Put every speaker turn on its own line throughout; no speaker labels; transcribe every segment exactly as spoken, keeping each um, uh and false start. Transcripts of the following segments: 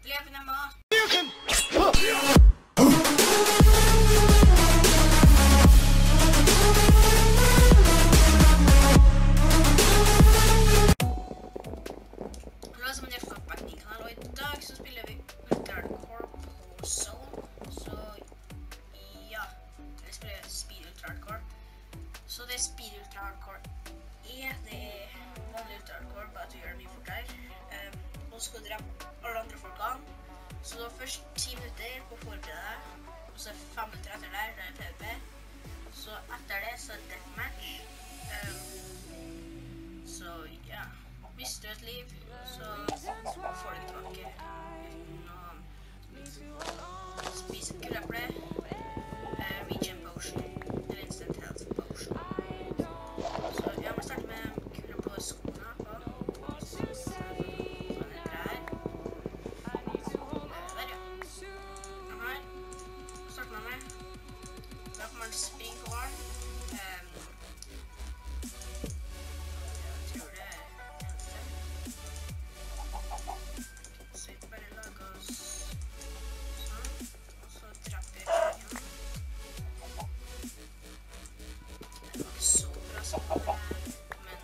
Levende mat. Hallo som en del fra Backning-kanal, og i dag så spiller vi Ultra Hardcore på Zone. Så ja, jeg spiller Speed Ultra Hardcore. Så det Speed Ultra Hardcore er, det er vanlig Ultra Hardcore, bare at vi gjør det mye fortere. Um, og så skal du drepe alle andre folkene. Så du har først ti minutter på å forberede deg, og så fem minutter etter der, det er PvP. Så etter det så er det deathmatch. Um, så ja, mister du et liv, så får du tilbake uten å spise et gulleple, uh, regen potion, eller instant health potion. Så ja, vi starter med kule blå skoene på. Spring på barn. Um, jeg tror det er eneste. Så vi bare lager oss sånn, og så trapper jeg igjen. Det var ikke så bra som det her, men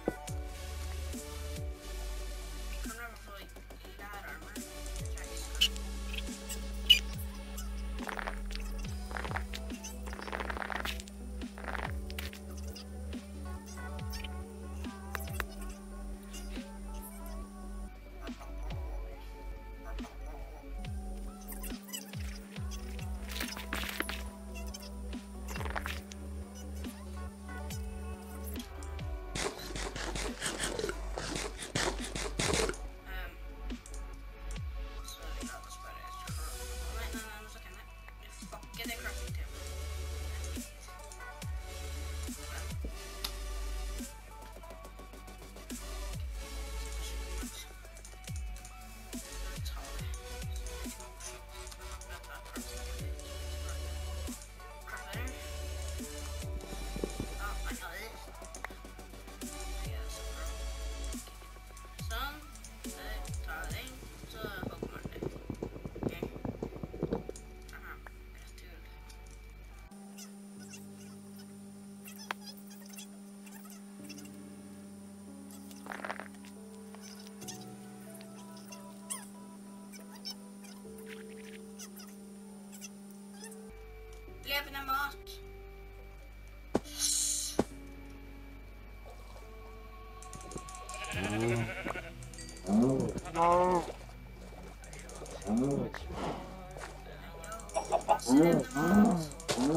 vi kan i hvert fall lære armen. Det tror jeg ikke skal. Levende mat. Levende mat.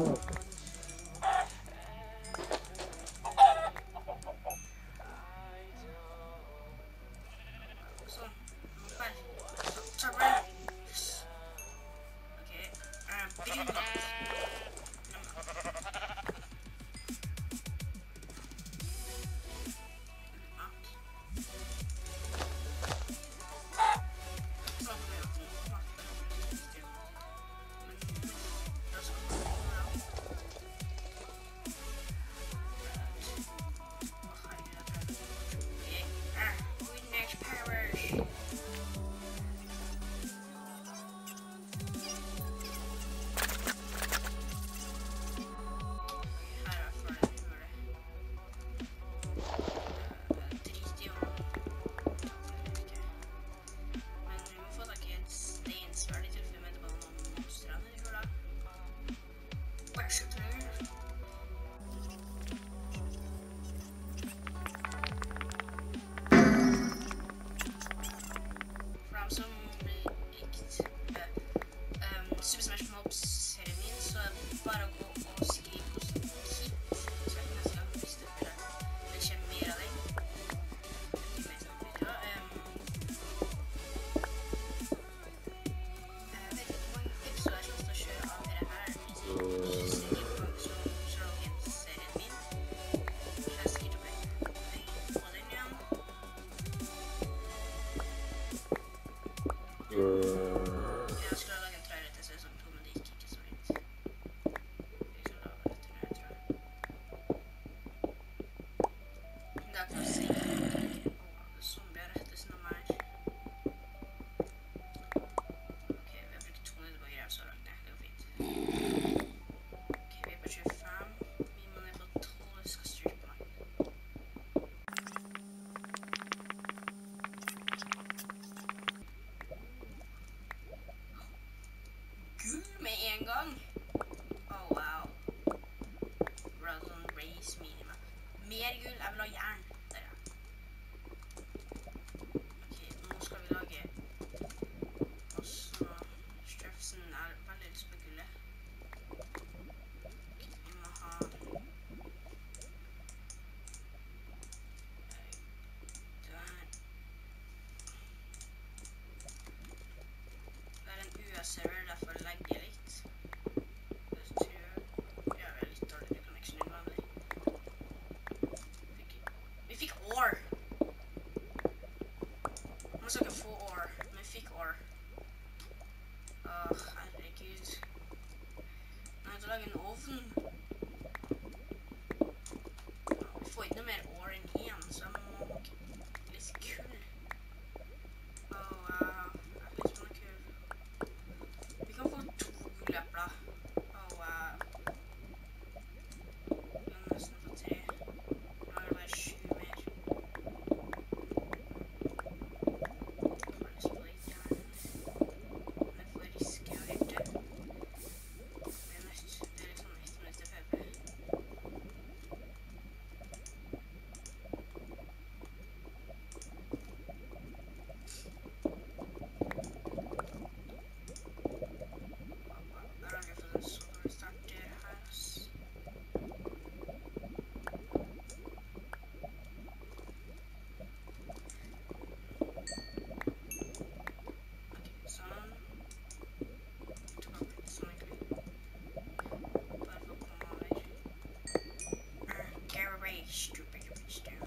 Sånn. Tabber. Ok. Brun mat. Super Smash Mobs-serien min, så er det bare å gå og skrive hos Kit, så jeg kan neste gang hvis det blir det kommer mer av den. Det blir mer sånn video. Jeg vet ikke hvor mange episoder jeg skal kjøre av dere her, hvis jeg ikke ser Games-serien min. Så jeg skriver meg på den igjen. Jeg skulle lage en trailer til sesong to, men det gikk ikke så vidt. gang. Oh, wow. Run race minima. Mer gull, jeg vil ha jern. Der, ja. Ok, nå skal vi lage. Og så, Strefsen er veldig lyst på gullet. Ok, vi må ha... U S-server, derfor legger jeg litt. Jeg tror jeg har litt dårligere connection enn vanlig. Vi fikk ore! Man skal ikke få ore, men vi fikk ore. Åh, herregud. Nå er det å lage en ovn. Vi får ikke noe mer ore enn igjen, så jeg må ha litt kull. Åh, wow. Lepla. Oh, wow. Jeg er nesten på tre. Nå er det bare sju mer. Jeg har lyst på litt jern. Men jeg får riske å hyrte. Vi er nødt. Det er liksom ett minutt til P P. Stupid bitch down.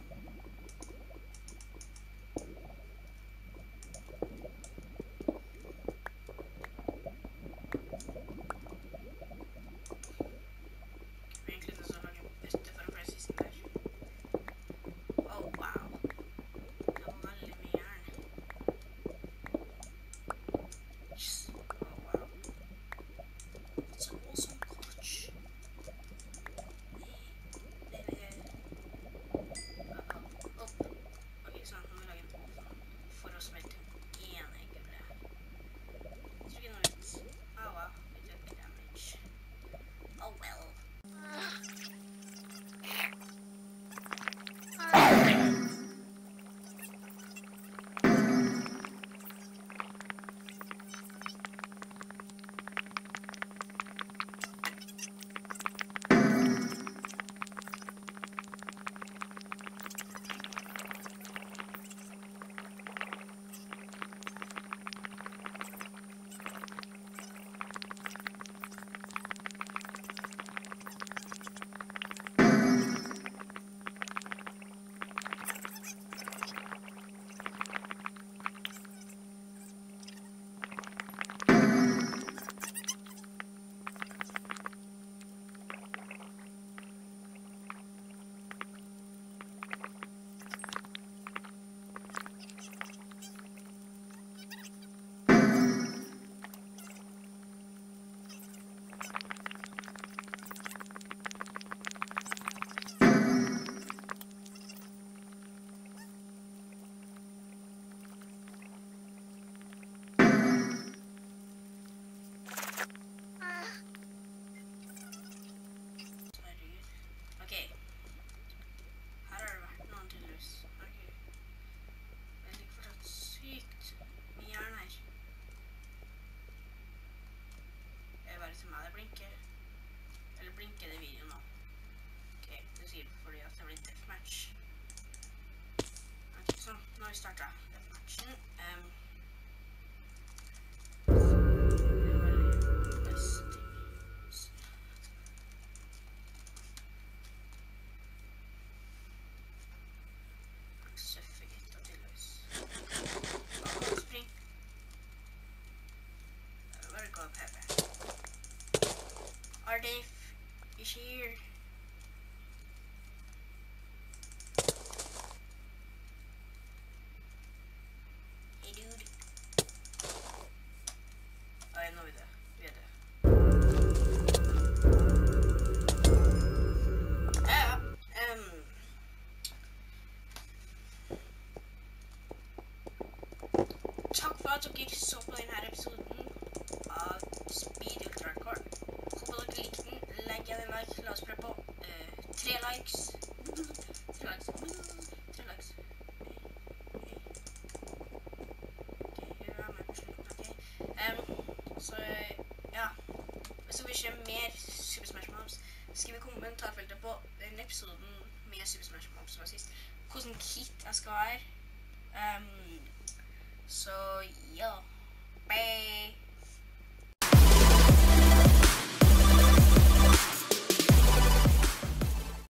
Egentlig så har jeg beste for å prøve sisten der. Oh, wow. Det var veldig mye jern. Yes. Oh, wow. It's an awesome clutch. For å smelte en eggeble. Jeg tror ikke noe ut. Oh wow, we took damage. Oh well. blinker. Eller blinker det videoen nå? Ok, det sier fordi at det blir deathmatch. Ok, sånn, nå har vi startet deathmatchen. Um, Our Dave is here. Hey dude. I know that. We had that. Ja, um. Takk for at dere så på denne episoden av Speed Ultra Hardcore. Håper dere likte den. Legg igjen en like. La oss prøve på uh, tre likes. Tre likes. Tre likes. Ok, hun er med på slutten, ok. Um, så, ja. Hvis dere vil se mer Super Smash Mobs, skriv i kommentarfeltet på den episoden med Super Smash Mobs som var sist. Hvordan kit jeg skal være. Um, så, ja. Bye.